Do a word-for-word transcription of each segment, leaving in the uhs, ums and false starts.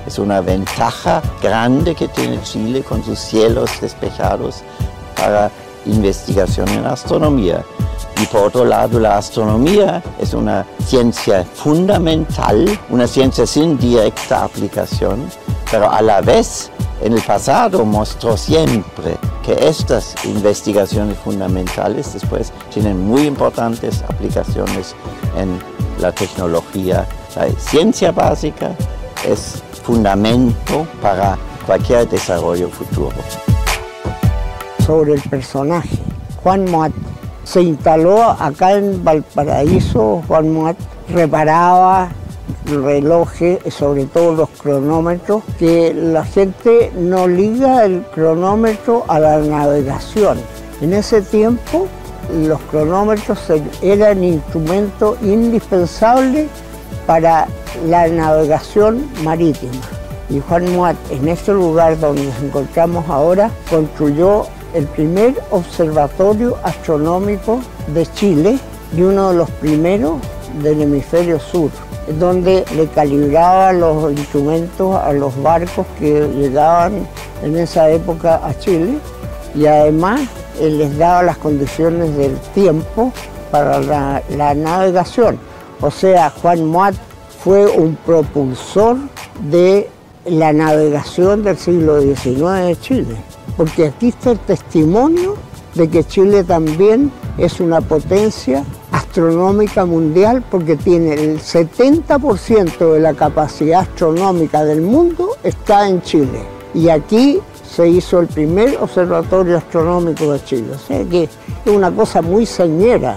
Es una ventaja grande que tiene Chile con sus cielos despejados para investigación en astronomía. Y por otro lado, la astronomía es una ciencia fundamental, una ciencia sin directa aplicación, pero a la vez en el pasado mostró siempre que estas investigaciones fundamentales después tienen muy importantes aplicaciones en la tecnología. La ciencia básica es fundamento para cualquier desarrollo futuro. Sobre el personaje, Juan Moat se instaló acá en Valparaíso. Juan Moat reparaba relojes, sobre todo los cronómetros, que la gente no liga el cronómetro a la navegación. En ese tiempo los cronómetros eran instrumento indispensable para la navegación marítima. Y Juan Moat, en este lugar donde nos encontramos ahora, construyó el primer observatorio astronómico de Chile y uno de los primeros del hemisferio sur, donde le calibraba los instrumentos a los barcos que llegaban en esa época a Chile, y además él les daba las condiciones del tiempo para la, la navegación. O sea, Juan Moat fue un propulsor de la navegación del siglo diecinueve de Chile, porque aquí está el testimonio de que Chile también es una potencia astronómica mundial, porque tiene el setenta por ciento de la capacidad astronómica del mundo está en Chile. Y aquí se hizo el primer observatorio astronómico de Chile. O sea que es una cosa muy señera.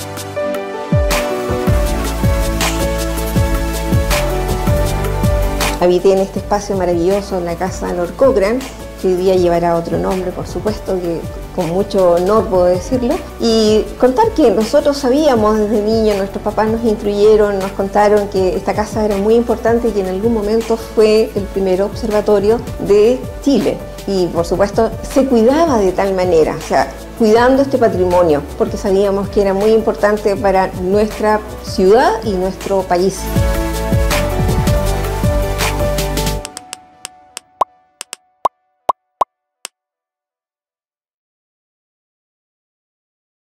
Habité en este espacio maravilloso, en la casa Lord Cochrane, que hoy día llevará otro nombre, por supuesto, que con mucho honor puedo decirlo. Y contar que nosotros sabíamos desde niños, nuestros papás nos instruyeron, nos contaron que esta casa era muy importante y que en algún momento fue el primer observatorio de Chile. Y por supuesto se cuidaba de tal manera, o sea, cuidando este patrimonio, porque sabíamos que era muy importante para nuestra ciudad y nuestro país.